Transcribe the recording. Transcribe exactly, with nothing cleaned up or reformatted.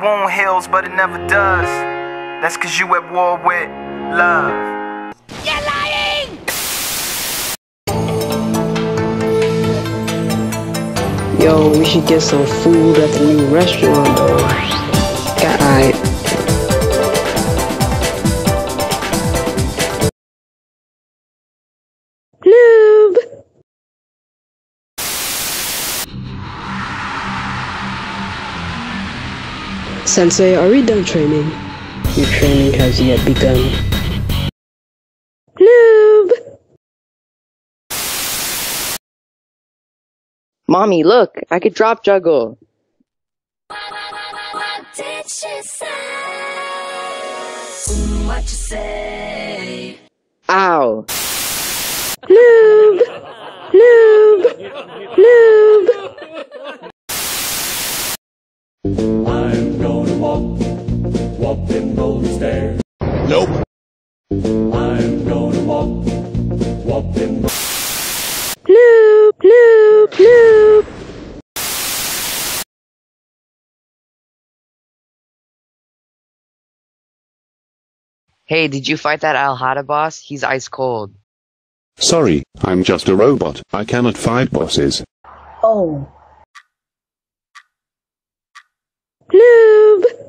wound heals, but it never does. That's cause you at war with love. You're lying! Yo, we should get some food at the new restaurant though. Alright. Noob! Sensei, are we done training? Your training has yet begun. Noob! Mommy, look! I could drop juggle! What did she say? What you say? Ow! Noob! Noob! Noob! I'm gonna walk, walk them golden stairs. Nope. I'm gonna walk, walk them. Noob! Noob! Noob! Hey, did you fight that Al Hada boss? He's ice cold. Sorry, I'm just a robot. I cannot fight bosses. Oh. Noob!